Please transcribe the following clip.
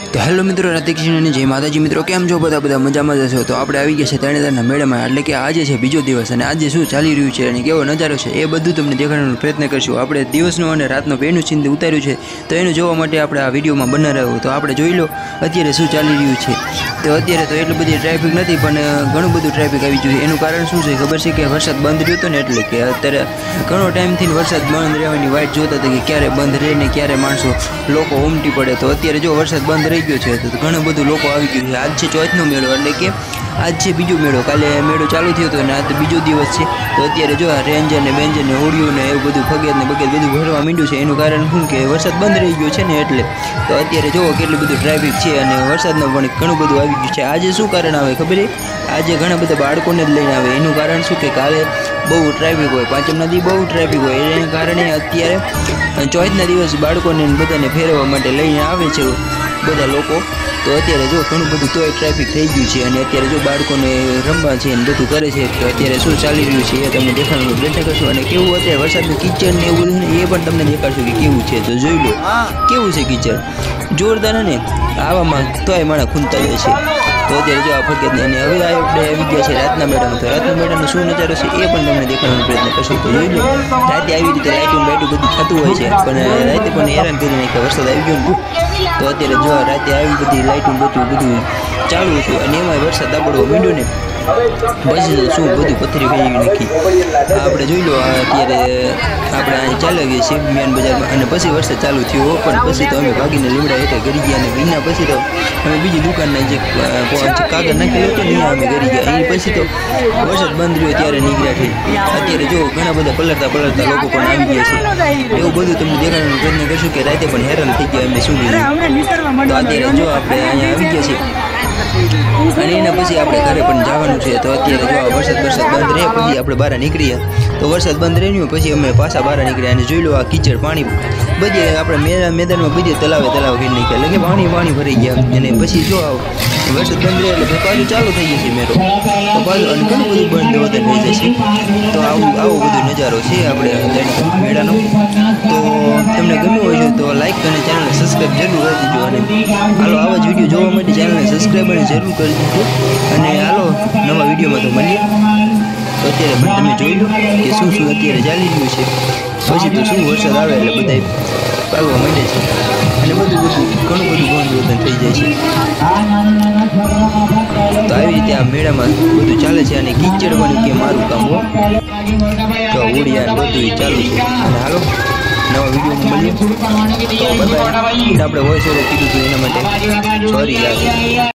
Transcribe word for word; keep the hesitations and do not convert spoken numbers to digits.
तो हेलो मित्रों, राधे कृष्ण जय माताजी। मित्रों केम छो? बधा बधा मजामां ज छो। तो आपणे आवी गया छे तरणेतરના મેળામાં, એટલે કે આજે છે બીજો દિવસ અને આજે શું ચાલી રહ્યું છે અને કેવો નજારો છે એ બધું તમને દેખાડવાનો પ્રયત્ન કરશું। આપણે દિવસનો અને રાતનો બેનું સીન ઉતાર્યું છે, તો એનું જોવા માટે આપણે આ વિડીયોમાં બના રહ્યો। તો આપણે જોઈ લો અત્યારે શું ચાલી રહ્યું છે। તો અત્યારે તો એટલી બધી ટ્રાફિક નથી, પણ ઘણું બધું ટ્રાફિક આવી ગયું છે। એનું કારણ શું છે ખબર છે કે વરસાદ બંધ રહ્યો હતો ને, એટલે કે અત્યારે ઘણો ટાઈમથી વરસાદ બંધ રહેવાની વાટ જોતા હતા કે ક્યારે બંધ રહે ને ક્યારે માણસો લોકો ઉમટી પડે। તો અત્યારે જો વરસાદ બંધ રહી ગયો છે તો ઘણું બધું લોકો આવી ગયું છે। આજ છે ચોથનો મેળો, એટલે કે આજ છે બીજો મેળો। કાલે મેળો ચાલુ થયો હતો ને આ તો બીજો દિવસ છે। તો અત્યારે જો આ રેન્જર ને બેન્જર ને હોડિયું ને એવું બધું ફગેત ને બગેત બધું ભરવા માંડ્યું છે। એનું કારણ શું કે વરસાદ બંધ રહી ગયો છે ને, એટલે તો અત્યારે જુઓ કેટલું બધું ટ્રાફિક છે અને વરસાદનું પણ ઘણું બધું આવી ગયું છે। આજે શું કારણ આવે ખબર? આજે ઘણા બધા બાળકોને જ લઈને આવે। એનું કારણ શું કે કાલે બહુ ટ્રાફિક હોય, પાંચમના દી બહુ ટ્રાફિક હોય, એના કારણે અત્યારે ચોથના દિવસ બાળકોને બધાને ફેરવવા માટે લઈને આવે છે બધા લોકો। તો અત્યારે જો ઘણું બધું તોય ટ્રાફિક થઈ ગયું છે અને અત્યારે જો બાળકોને રમવા છે અને બધું કરે છે। તો અત્યારે શું ચાલી રહ્યું છે એ તમને દેખાડવાનો પ્રયત્ન કરશું અને કેવું અત્યારે વરસાદનું કિચડ ને એવું બધું એ પણ તમને દેખાડશું કે કેવું છે। તો જોઈ લો કેવું છે કિચડ, જોરદાર ને આવામાં તોય માણા ખૂંદતા જાય છે। તો અત્યારે જો આ ફગત ને અને હવે આ આપણે આવી ગયા છે રાતના મેળામાં। તો રાતના મેળાનો શું નજારો છે એ પણ તમને દેખાડવાનો પ્રયત્ન કરશું। તો જોઈ લો રાતે આવી રીતે લાઇટું બાઇટું બધું થતું હોય છે, પણ રાતે પણ હેરાન કરી નાખ્યા, વરસાદ આવી ગયો ને। તો અત્યારે જો રાતે આવી બધી લાઇટું બધું બધું ચાલુ હતું અને એમાં વરસાદ દાબડવો માંડ્યો ને પછી શું બધું પથરી ફેરવી નાખી। આપણે જોઈ લો અત્યારે આપણે અહીં ચાલાવીએ છીએ મેન બજારમાં અને પછી વરસાદ ચાલુ થયો, પણ પછી તો અમે ભાગીને લીમડા હેઠે કરી ગયા અને વિના પછી તો અમે બીજી દુકાનના જે કાગળ નાખેલું હતું ને અમે કરી ગયા। એ પછી તો વરસાદ બંધ રહ્યો ત્યારે નીકળ્યા થઈ। અત્યારે જો ઘણા બધા પલળતા પલળતા લોકો પણ આવી ગયા છે। એવું બધું તમને દેખાડવાનો પ્રયત્ન કરશું કે રાતે પણ હેરાન થઈ ગયા અમે શું લીધું। તો અત્યારે જો આપણે અહીંયા આવી ગયા છીએ અને એના પછી આપણે ઘરે પણ જવાનું છે। તો અત્યારે જો વરસાદ વરસાદ બંધ રહે પછી આપણે બહાર નીકળીએ। તો વરસાદ બંધ રહ્યો પછી અમે પાછા બહાર નીકળ્યા અને જોઈ લો આ કિચડ પાણી બધે આપણે મેદાન મેદાનમાં બધે તલાવે તલાવ કરી નાખ્યા, એટલે કે પાણી પાણી ભરાઈ ગયા। અને પછી જો વરસાદ બંધ રહે એટલે પાછું ચાલુ થઈ જશે મેળો, તો પાછું અને ઘણું બધું બંધ વધારે થઈ જશે। તો આવું આવો બધો નજારો છે આપણે તરણેતર મેળાનો। તો તમને ગમ્યું હોય છે તો લાઈક અને ચેનલને સબસ્ક્રાઈબ જરૂર કરી દેજો અને હાલો આવા જ વિડીયો જોવા માટે ચેનલને સબસ્ક્રાઈબ અને જરૂર કરી દેજો અને હાલો નવા વિડીયોમાં તો મળીએ। તો અત્યારે પણ તમે જોઈ લો કે શું શું અત્યારે ચાલી રહ્યું છે, પછી તો શું વરસાદ આવે એટલે બધા પાકવા માંડે છે અને બધું બધું ઘણું બધું બંધ વતન થઈ જાય છે। તો આવી રીતે આ મેળામાં બધું ચાલે છે અને કિચડ બન્યું કે મારું કામ હો, તો ઉડિયા બધું ચાલુ છે। અને હાલો નવા વિડીયોમાં મળીએ। તો બધા આપણે વોઇસ ઓવર કીધું હતું એના માટે સોરી યાર।